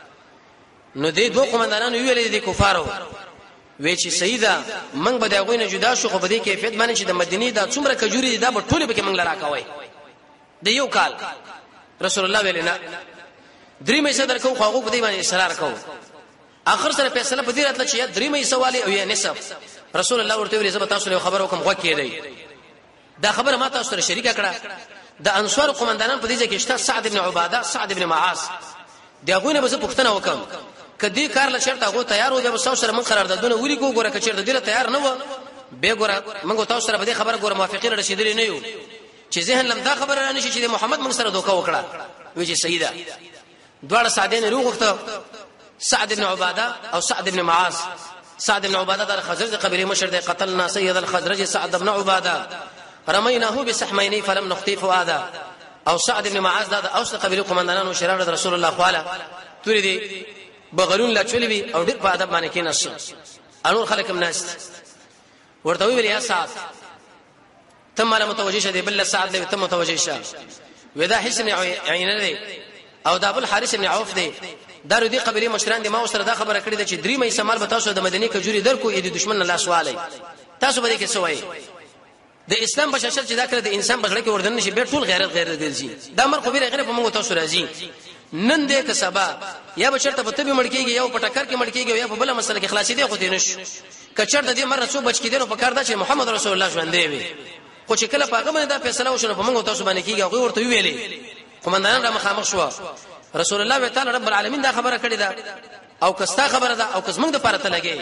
نو دې دوه قومندانانو ویلې دي کفارو وی چې سیدا منګ به دغه نه جدا شو خو په دې کیفیت باندې چې د مدینه دا څومره کجوري دا په ټوله به کې منګ لرا کوي د یو کال رسول الله ویلینا درې مې صدر کو خو په دې باندې اصرار کو اخر سره فیصله په دې راتله چې درې مې سوالي او یا نسب رسول الله ورته ویل زه تاسو له خبرو کوم غوږ کېدی دا خبره ما تاسو سره شریکه کړه د انصار قومندانان په دې ځای کې شته سعد ابن عباده سعد ابن معاذ دغه نه به پښتنه وکم کدی کار له شرط هغه تیار و به تاسو سره من قراردادونه ولي کو ګوره کچیر د دې تیار نه و به ګوره موږ تاسو سره به خبره ګوره موافقین رسیدلی نه یو چې ذهن لم دا خبره رانه شي چې محمد موږ سره دوکا وکړه وی چې سیدا دواړه سعدین روغته سعد ابن عباده او سعد ابن معاذ سعد ابن عباده د خزرج قبيله مشر د قتلنا سيد الخزرج سعد ابن عباده رميناه بسحمين فلم نخطف هذا او سعد ابن معاذ د اوس قبيله قومندانانو شرار رسول الله خواله توري دي بغلون لا چولوي او ډېر په ادب باندې کې نشه انور خلک مناست ورته ویل یا سعد تم مال متوجه شه دی بل سعد له تم متوجه شه ودا حسن عین دی او دا ابو الحارث بن عوف دی دارو دی قبيله مشران دی ما سره دا خبره کړې ده چې درې مې سمال به تاسو د مدینه کجوري درکو اې د دشمن الله سوالي تاسو به کې سوای د اسلام بشاشل چې دا کړ د انسان بغړه کې وردن نشي به ټول غیرت ګرځي دا مر خو به غیرت په موږ تاسو راځي نن دې که سبا یا به چرته په تبي مړکیږي یا په ټکر کې مړکیږي یا په بل مسله کې خلاصې دی خو دې نش کچرته دې مر څو بچ کې دینو په کار دا چې محمد رسول الله ژوند دی وي خو چې کله پاګه باندې دا فیصله وشو په موږ تاسو باندې کیږي هغه ورته ویلې قومندان را مخامخ شو رسول الله تعالی رب العالمین دا خبره کړې ده او کستا خبره ده او کس موږ د پاره ته لګي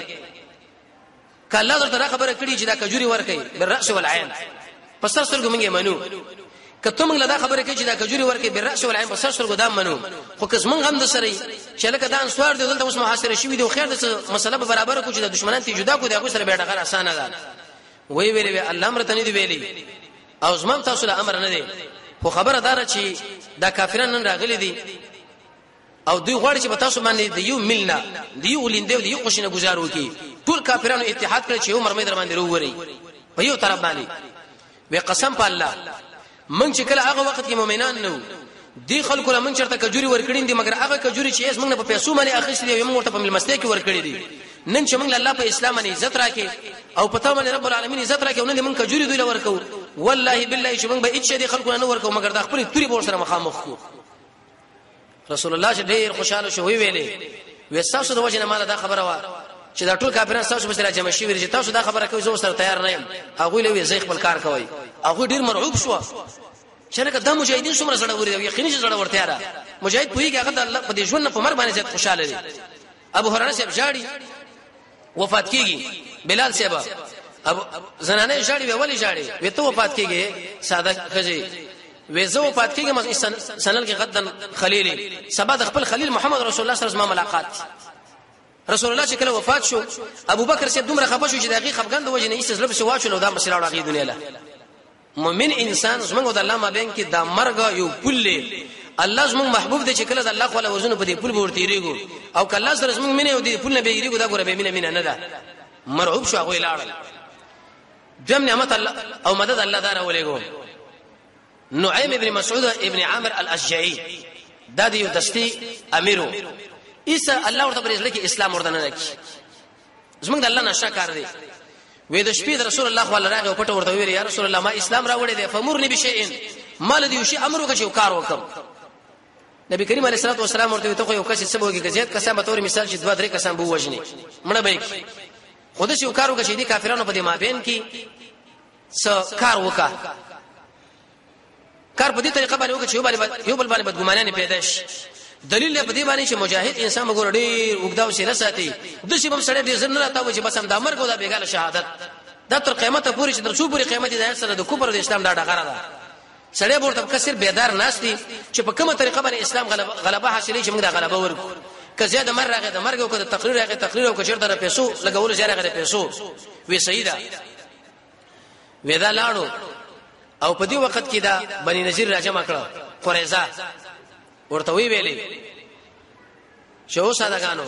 کله درته خبره کړې چې دا کجوري ورکې بالراس والعين پس سر سرګو موږ منو کته موږ دا خبره کوي چې دا کجوري ورکې بالراس والعين پس سر سرګو دا منو خو کس موږ هم د سره چې لکه دا انسوار دی دلته اوس محاصره شوی دی خو خیر د مسله به برابر کو چې د دشمنان ته جدا کو دی هغه سره به ډغه اسانه ده وی ویلې الله امر ته نه دی ویلي او زمام تاسو له امر نه دی خو خبره دار چې دا کافرانو نن راغلي دي او دوی غواړي چې په تاسو باندې د یو ملنا د یو لیندې د یو قشنه گزارو کی ټول کافرانو اتحاد کړي چې یو مرمه در باندې ورووري په یو طرف باندې وی قسم په الله من چې کله هغه وخت کې مؤمنان نو دی خلکو له من چرته کجوري ورکړین دي مګر هغه کجوري چې موږ په پیسو باندې اخیستې دي موږ ته په ملمسته کې ورکړې دي نن چې موږ الله په اسلام باندې عزت راکې او پتا باندې رب العالمین عزت راکې نن موږ کجوري دوی ورکو والله بالله چې موږ به اچ دي خلکو نه ورکو مګر د خپل توري بور سره مخامخ کو رسول الله چې ډېر خوشاله شو ویلې وساسو د وجه نه مال دا خبره وا چې دا ټول کافرانو تاسو به سره جمع شي ویل چې تاسو دا خبره کوي زه سره تیار نه یم هغه له زیخ خپل کار کوي هغه ډېر مرعوب شو چې لکه د مجاهدین څومره سره وري یقیني چې سره ورته را مجاهد پویږي هغه د الله په دې ژوند په مر باندې زیات خوشاله دي ابو هريره صاحب جاړي وفات کیږي بلال صاحب ابو زنانه جاړي ویولې جاړي وته وفات کیږي ساده خجي وزو وفات کیږي سنل کې غدن خلیل سبا د خپل خلیل محمد رسول الله صلی الله علیه وسلم ملاقات رسول الله چې کله وفات شو ابو بکر صاحب دومره خفه شو چې دغه خفګان د وجه نه ایست زلب شو واچو دا مسله راغی دنیا له مؤمن انسان زمونږ د الله ما بین کې د مرګ یو پله الله زمونږ محبوب دی چې کله د الله خو له وزن په دې پل ورته ریګو او کله سره زمونږ مینه او دې پل نه بیریګو دا ګوره به مینه نه ده مرعوب شو هغه لاړل جم نعمت الله او مدد الله دار ولېګو نعيم ابن مسعود ابن عامر الاشجعي دا دی دستی امیرو عیسی الله ورته پرېز لکه اسلام ورته نه لکه زمونږ د الله نشه کار دی وې د شپې د رسول الله صلی الله علیه و پټ ورته ویل یا رسول الله ما اسلام راوړی دی فمرني بشیء مال دی شی امر وکړي او کار وکم نبی کریم علیه الصلاه والسلام ورته ته خو یو کس سبوږي گزیت کسان به تور مثال چې دوه درې کسان بو وژني مړه به خود شي کار وکړي دي کافرانو په دې مابین کې څه کار وکا کار په دې طریقه باندې وکړي یو بل باندې بدګمانه پیدا شي دلیل په دې باندې چې مجاهد انسان وګور ډیر وګداو سره ساتي د شي بم سره ډیر زنه راته چې بس هم د امر کو دا بیګاله شهادت دا تر قیامت پورې چې تر څو پورې قیامت دې سره د کفر او د اسلام دا ډغره ده سړی ورته کثیر بیدار ناس دي چې په کومه طریقه باندې اسلام غلبه حاصلې چې موږ دا غلبه ورکو که زیاده مر راغی د مرګ او که تقریر راغی تقریر او که چیرته د پیسو لګول زیاده راغی پیسو وی سیدا ودا لاړو او په دې وخت کې دا بنی نذیر راجمع کړه قریظه ورته وی ویلې شو سادهګانو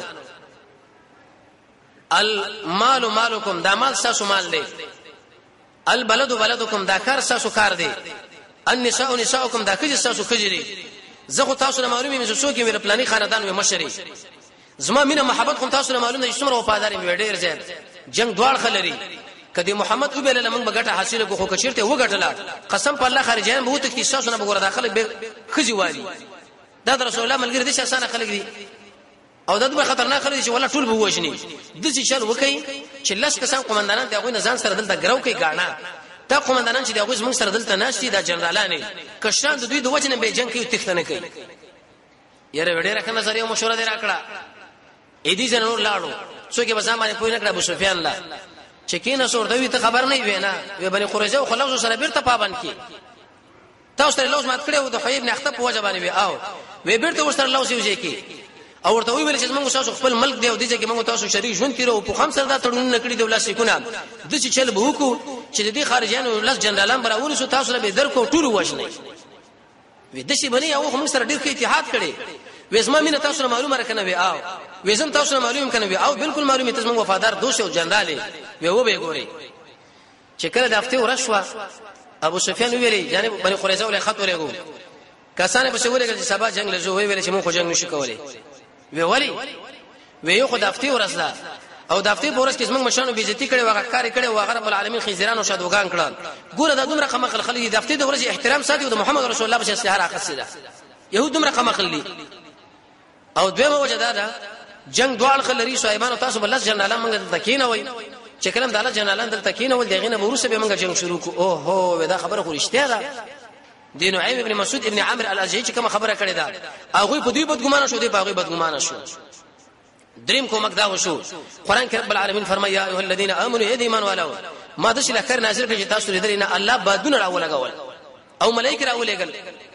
المال مالکم دا مال تاسو مال دی البلد بلدکم دا کار تاسو کار دی النساء نساؤکم دا کجې تاسو کجې زه خو تاسو نه معلومه مې څوک مې پلاني خاندان و مشري زما مینه محبت کوم تاسو نه معلومه چې څومره وفادار مې ډېر زیات جنگ دوړ خلري کدی محمد او بیل لمن بغټه حاصله کو خو کچیرته وګټلا قسم په الله خارجان به وته کې تاسو نه بګور داخله به خجی والی دا رسول الله ملګری دي چې اسانه خلک دي او دا به خطرناک خلک دي چې ولا ټول به وښني د څه چل وکي چې لاس کسان قومندانان ته غوې نزان سره دلته ګرو کوي غاڼه دا قومندانان چې دا غوې موږ سره دلته ناشتي دا جنرالانه کشان د دوی د وجنه به جنگ کوي تختنه کوي یاره وړه راکنه نظر یو مشوره دی راکړه اې دې جنور لاړو څوک به ځمانه پوی نه کړ ابو سفیان الله چې کینه سور دوی ته خبر نه وینا وی بني قریظه او خلاص سره بیرته پابند کی تاسو ته لوز مات کړو د حبیب نه خطب وجه باندې وی او وی بیرته ورسره لوز یوځي کی او ورته ویل چې موږ تاسو خپل ملک دی او دې چې موږ تاسو شریک ژوند کړو په خام سره دا تړون نکړي د ولاسي کونه د چې چل به وکړو چې دې خارجانو لاس جنرالان براول سو تاسو به درکو ټول وښني وی د شي بني او موږ سره ډیر کې اتحاد کړي وېزما مینه تاسو معلومه راکنه وی او وېزم تاسو معلوم کنه وی او بالکل معلومه تاسو موږ وفادار دوست او جنرال وی و به ګوري چې کله د هفته ورشوا ابو سفیان ویلي جانب بني قریظه ولې خط ولېګو کسانه په شوله کې سبا جنگ لزو ویل چې موږ خو جنگ نشو کولای وی ولی وی یو خدافتی ورسلا او دافتی پورس کې موږ مشانو بیزتی کړي واغ کاری کړي واغ رب العالمین خیزران او شادوغان کړه ګوره دا دومره قمه خلک دافتی د ورځ احترام ساتي او د محمد رسول الله په اسلحه راخصه ده يهود دومره قمه خلک او دویمه وجه دا جنگ دوال خلری صاحبانو تاسو بل جنرالان موږ تکینه وای چې کلم د الله جنرالان دل تکینه ول دغه نه ورسه به موږ جنگ شروع کو او هو دا خبره خو رښتیا ده د نعیم ابن مسعود ابن عامر الازهری چې کوم خبره کړې ده هغه په دوی بدګمانه شو دی په هغه بدګمانه شو دریم کومک دا وشو قران کې رب العالمین فرمایا یا ایه الذین آمنوا ایمان والو ما د شل خیر نازل کړي تاسو لري نه الله بادونه راولګول او ملائکه راولګل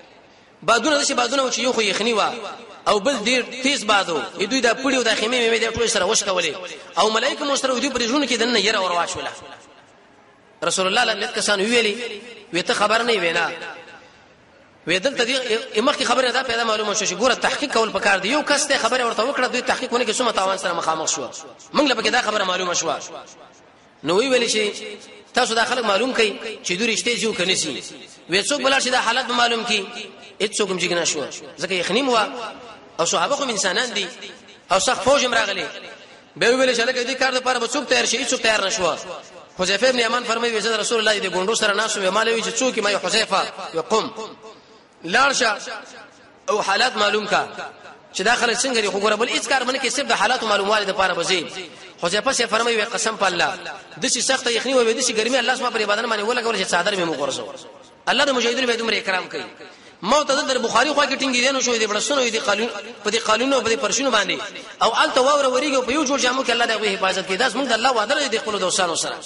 بادونه د شي بادونه چې یو خو یخنی وا او بل ډیر تیز بادو دوی دا پړیو د خیمه مې د ټول سره وشکولې او ملائکه مستر دوی پر ژوند کې دنه یره اور واچوله رسول الله لم کسان ویلي وته خبر نه وینا وېدل ته مخکې خبره دا پیدا معلومه شو چې ګوره تحقیق کول پکار دی یو کس ته خبره ورته وکړه دوی تحقیق ونه کې څومره تاوان سره مخامخ شو موږ لپاره دا خبره معلومه شو نو ویل شي تاسو دا خلک معلوم کړئ چې دوی رښتې جو کني سي وې څوک بلار شي دا حالت معلوم کړي هیڅوک هم جګنا شو ځکه یخنیم وا او صحابه هم انسانان دي او صح فوج راغلي به ویل چې لکه دې کار لپاره به څوک تیار شي هیڅوک تیار نشو حذیفه ابن یمان فرمایي چې رسول الله دې ګوندو سره ناسو یې مالوي چې څوک ما حذیفه يقوم لارشه او حالات معلوم کا چې داخله څنګه لري خو ګوره بل هیڅ کار باندې کې صرف د حالات معلومات لپاره بزي حذیفه سے فرمایي قسم په الله د شي سخت یخنی او د شي ګرمي الله سبحانه پر عبادت باندې ولګول چې صادر مې مغرزو الله د مجاهدینو به دومره کرام کوي موت د بخاری خو کې ټینګ دي نو شوې دي بلسنو دي قانون په دي قانونو په دي پرشنو باندې او ال تواور وریږي په یو جوړ جامو کې الله دغه حفاظت کوي داس موږ د الله وعده دي خپل دوستانو سره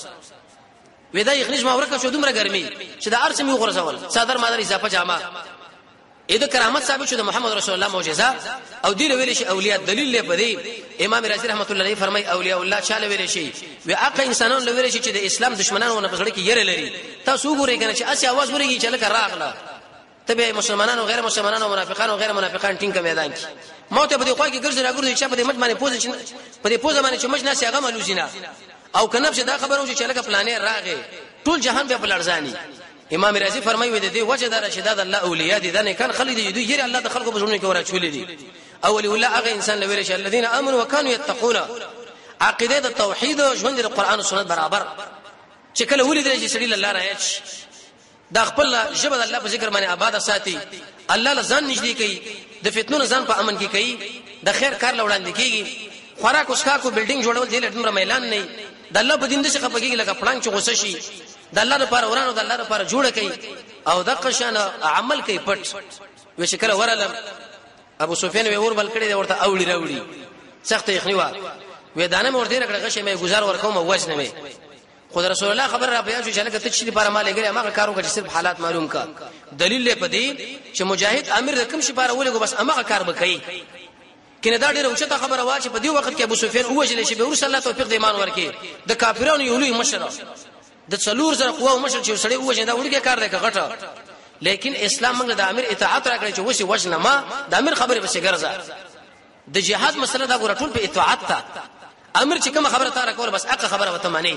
ودا یخنیش ما ورکه شو دومره ګرمي چې د ارچ مې غرزول صادر مادر اضافه جامه اې د کرامت ثابت شو د محمد رسول الله معجزه او دی ویل شي اولیاء دلیل له پدې امام رازی رحمت الله علیه فرمای اولیاء الله چاله ویل شي وی اقا انسانان له ویل شي چې د اسلام دشمنانو نه پسړه کې یره لري تاسو وګورئ کنه چې اسی आवाज ورګي چې لکه راغله تبه مسلمانانو غیر مسلمانانو منافقانو غیر منافقان ټینګ میدان کې موت په دې خوا کې ګرځي راګرځي چې په دې مټ باندې پوزیشن په دې پوزه باندې چې مش نه سیغه ملوزینا او کنه چې دا خبرو چې لکه پلانې راغې ټول جهان به بلرزانی امام رازی فرمایي د دې وجه دا رشداد الله اولیاء دي دا نه کان خلک دي یری الله د خلکو بزرګونه کې ورچولې دي اول ولا هغه انسان لوي چې الذين امنوا وكانوا يتقون عقیده د توحید او ژوند د قران او سنت برابر چې کله ولید چې سړي الله راځي د خپل ژبه د الله په ذکر باندې آباد ساتي الله لزان نږدې کوي د فتنو ځان په امن کې کوي د خیر کار لوړاندې کیږي خوراک اوسکا کو بلډینګ جوړول دي لټمره میلان نه د الله په دین د څخه پکې لکه پلان چې غوسه شي د الله لپاره ورانو د الله لپاره جوړه کوي او د قشان عمل کوي پټ وشکل ورلم ابو سفیان وی اور بل کړي دی ورته اوړي راوړي سخت یخنی و وې دانه ورته راکړه غشه مې گزار ورکوم وجنه مې خدای رسول الله خبر را بیان شو چې لکه ته چې لپاره مال لګري هغه کارو کې صرف حالات معلوم کا دلیل پدې چې مجاهد امیر د کوم شي لپاره ولګو بس هغه کار وکړي کینه دا ډیره اوچته خبره وا چې په دې وخت کې ابو سفیان اوجل شي به ورسره الله توفیق د ایمان ورکي د کافرانو یو لوی مشر د څلور زره قوا او مشر چې سړی اوجه دا وړي کار دی غټه لیکن اسلام موږ د امیر اطاعت راکړي چې وسی وجنه ما د امیر خبره به ګرځه د جهاد مسله دا ګور ټول په اطاعت تا امیر چې کوم خبره تا راکول بس اقا خبره وته معنی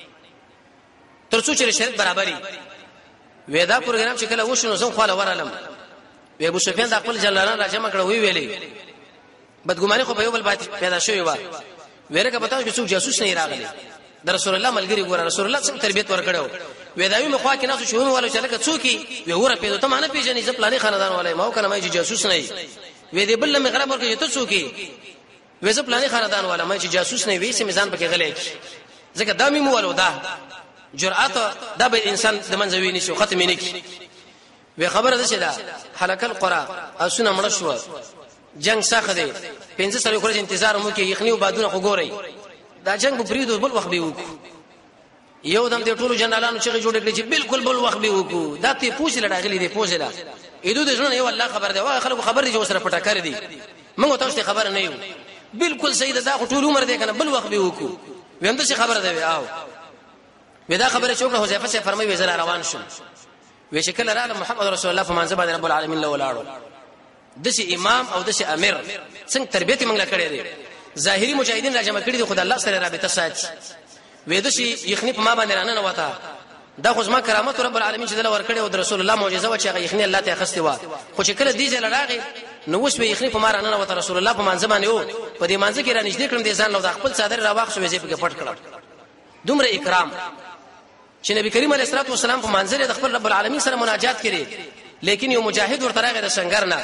ترڅو چې شریعت برابرۍ وېدا پروګرام چې کله وښنو زم خاله ورالم وې ابو سفیان د خپل جلالان راجمع کړو وی ویلې بدګماني خو په یو بل باندې پیدا شوی و ورګه پتاو چې څوک جاسوس نه راغلی د رسول الله ملګری ګور رسول الله څنګه تربيت ورکړو وېداوی مخوا کې ناسو شوم والو چې لکه څوکي وی وره پیدا ته معنی پیژنې ځپلاني خاندان والے ما کنه مې جاسوس نه وي دې بل مې غرب ورکې ته څوکي وې ځپلاني خاندان والے مې جاسوس نه وي سي میزان پکې غلې ځکه دامي مو والو دا جرأت د به انسان د منځوي نشو ختم نه کی وی خبره ده چې دا حلقه القرى اسونه مړ شو جنگ سخت دی 15 سال کورې انتظار مو کې یخنی او بادونه وګورئ دا جنگ بریدو بل وخت به وکړو یو دم د ټولو جنرالانو چې جوړ کړی چې بالکل بل وخت به وکړو دا ته پوښ لړاغلی دی پوښ لا ایدو د ژوند یو الله خبر دی وا خلکو خبر دی چې وسره پټه کړی دی موږ تاسو ته خبر نه یو بالکل صحیح دا ټول عمر دی کنه بل وخت به وکړو وینده څه خبر دی او ودا خبره چوکړه حذیفه سے فرمایي وزرا روان شو وی شکل را محمد رسول الله په منځ باندې رب العالمین له ولاړو دسی امام او دسی امیر څنګه تربیت منګه کړی دی ظاهری مجاهدین راجمع کړي دي خدای الله سره رابطه ساتي وې د شي یخنی په ما باندې رانه وتا دا خو زما کرامت رب العالمین چې دل ور کړی او د رسول الله معجزه و چې یخنی الله ته خسته و خو چې کله دې ځل راغی نو وس به یخنی په ما رانه وتا رسول الله په منځ باندې او په دې منځ کې را نږدې کړم دې ځان نو د خپل صادر راواخ شو وځي په پټ کړم دومره اکرام چې نبی کریم علیه الصلاه والسلام په منځ د خپل رب العالمین سره مناجات کړي لیکن یو مجاهد ورته راغی د څنګه نه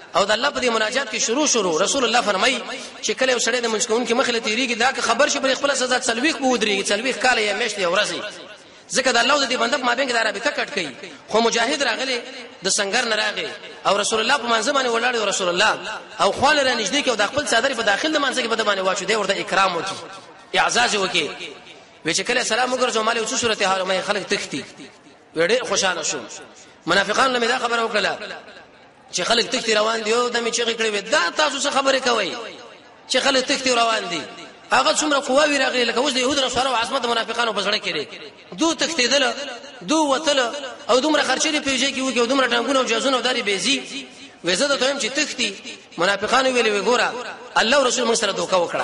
او د الله په مناجات کې شروع رسول الله فرمایي چې کله یو سړی د منځکون کې مخله تیریږي دا که خبر شي پر خپل سزا تلويخ بودريږي تلويخ کاله یا میشت یو ورځي ځکه د الله د دې بنده په مابین کې د رابطه کټ کړي خو مجاهد راغلی د سنگر نه راغی او رسول الله په منځ باندې ولاړ او رسول الله او خپل را نږدې کې او د خپل صدر په داخل د منځ کې په باندې واچو دی ورته اکرام وکي اعزاز وکي وی چې کله سلام وګرځو مالې او صورت حال مې خلک تختی ډېر خوشاله شو منافقان لمه دا خبره وکړه چې خلک تختی روان دي او د می چې کړي دا تاسو څه خبره کوي چې خلک تختی روان دي هغه څومره قواوی راغلي لکه اوس د يهود نصارا او عظمت منافقانو په سره کېږي دو تختیدل دو وتل او دومره خرچې پیږي کې وکي او دومره ټانګونه او جازونه داري بيزي وزه د تویم چې تختی منافقانو ویلي وګوره الله او رسول موږ سره دوکا وکړه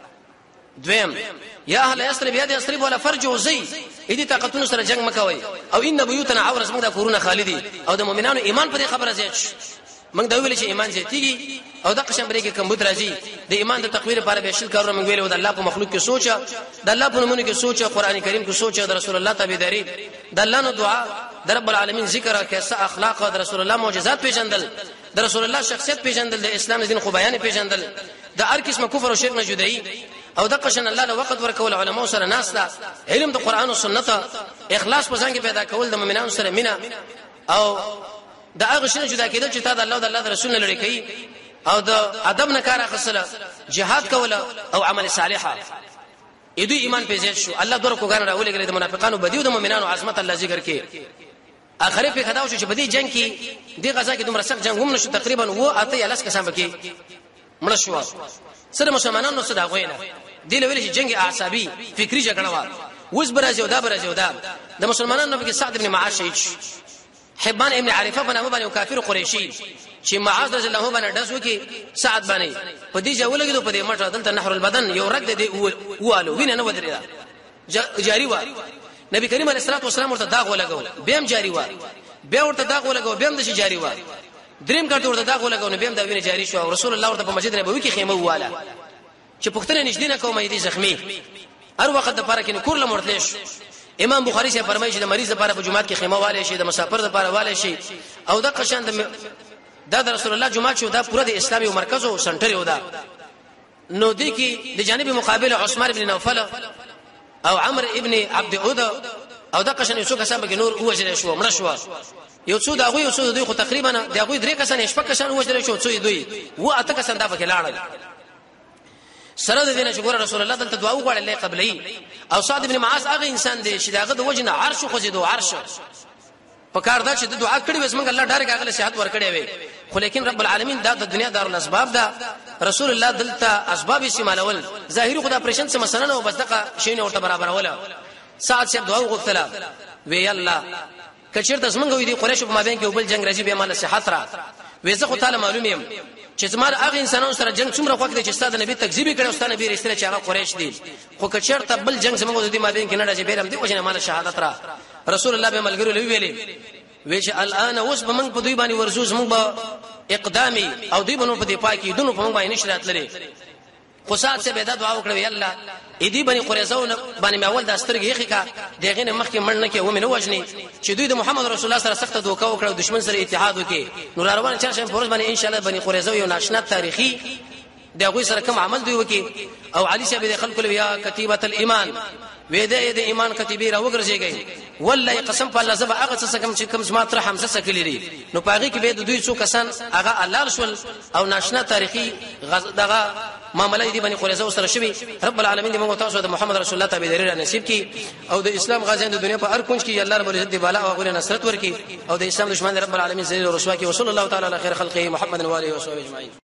دویم یا اهل یثرب یاد یثرب ولا فرج وزي دې طاقتونو سره جنگ مکوي او ان بیوتنا عورس موږ د کورونه خالدي او د مؤمنانو ایمان په دې خبره زیات موږ دا ویل چې ایمان زیاتیږي او د قشم بری کې کمبود راځي د ایمان د تقویر لپاره به شل کارونه موږ ویلو د الله په مخلوق کې سوچا د الله په نومونو کې سوچا قران کریم کې سوچا د رسول الله تابعداري د الله نو دعا د رب العالمین ذکر کیسه اخلاق د رسول الله معجزات پیژندل د رسول الله شخصیت پیژندل د اسلام دین خو بیان پیژندل د هر قسم کفر او شرک نه جدایي او د قشن الله له وخت ورکول علماء سره ناس دا علم د قران او سنت اخلاص په ځان کې پیدا کول د مؤمنانو سره مینا او دا هغه شنه جدا کېدل چې تا د الله او د الله رسول نه لري کوي او د ادب نه کار اخیستل jihad کول او عمل صالحه اې دوی ایمان پیژې شو الله دغه کوګان راولې د منافقانو بدیو د مؤمنانو عظمت الله ذکر کې اخر په خداو چې بدی جنگ کې دی غزا کې دومره سخت جنگ هم نشو تقریبا و اته الاس کسان بکی مړ شو سره مسلمانانو سره غوینه دی له ویل چې جنگ اعصابي فکری جګړه و وز برازو دا د مسلمانانو په کې سعد ابن معاذ شهید حبان ابن عارفه بنه باندې کافر قریشی چې معاذ رضی الله عنه داسو کې سعد باندې په دې جوړلګو په دې مټه دلته نحر البدن یو رد دی والو وینه نه ودرېدا جاری و نبی کریم علیه الصلاه والسلام ورته داغ ولګو بهم جاری و بیا ورته داغ ولګو بهم د شي جاری و دریم کړه ورته داغ ولګو نو بهم دا وینه جاری شو او رسول الله ورته په مسجد نبوي کې خیمه واله چې پښتنه نشدي نه کومه دي زخمی هر وخت د پاره کې کور لمرتلش امام بخاری سے فرمایي چې د مریض لپاره په جمعات کې خیمه والے شي د مسافر لپاره والے شي او د قشان د رسول الله جمعات شو دا پوره د اسلامي مرکز او سنټر یو دا نو دي کې د جانب مقابل عثمان ابن نوفل او عمرو ابن عبد عود او د قشان یو څو کسان کې نور وجل شو مړ شو یو څو دغه یو څو دوی خو تقریبا دغه درې کسان شپږ کسان وجل شو څو دوی و اته کسان دا پکې لاړل سره د دینه چې ګور رسول الله دلته دعا وغوړلې قبلې او صاد ابن معاذ هغه انسان دی چې داغه د وجنه عرش خو زیدو عرش په کار دا چې د دعا کړې وس موږ الله ډارګه هغه صحت ورکړې وي خو لیکن رب العالمین دا د دنیا دار الاسباب دا رسول الله دلته اسباب استعمالول ظاهري خدا پرشن څه مسله نه بس دغه شی نه ورته برابر ولا سعد صاحب دعا وغوښتله وی الله کچیرته څنګه وي دي قریش په مابین کې وبل جنگ راځي به مال صحت را وېزه خو تعالی معلوم یم چې زمار هغه انسانانو سره جنگ څومره وخت دی چې ستاسو نبی تکذیب کړي او ستاسو نبی رښتینی چې هغه قریش دي خو کچیرته بل جنگ زموږ د دې مابین کې نه راځي به هم دي وجنه مال شهادت را رسول الله به ملګرو لوي ویلي ویش الان اوس به موږ په دوی باندې ورزوز موږ به اقدامي او دوی بنو په دې پاکي دونو په موږ باندې نشرات لري خو سات سے به دا دعا وکړه وی الله اې دې باندې قریزو باندې ماول د استرګې یخي کا دغه نه مخکې مړ نه کې و مې نه وژني چې دوی د محمد رسول الله سره سخت دوکا وکړه او دشمن سره اتحاد وکړي نور روان چا پروز باندې ان شاء الله باندې قریزو یو ناشنا تاریخي دغه سره کوم عمل دوی وکړي او علي صاحب د خلکو بیا کتیبه الایمان وې د ایمان کتیبه را وګرځيږي والله قسم په الله زبا هغه څه کوم چې کوم زما تر حمزه سکلی دي نو پاغي کې به د دوی څو کسان هغه الله رسول او ناشنا تاریخي دغه معاملې دي باندې قریزه سره شوی رب العالمین دې موږ تاسو د محمد رسول الله تابعداري نصیب کړي او د اسلام غازیان د دنیا په هر کونج کې الله رب العزت بالا او غوړه نصرت ورکړي او د اسلام دشمن رب العالمین ذلیل او رسوا کړي وصلی الله تعالی علی خیر خلقه محمد و علیه و صحبه اجمعین.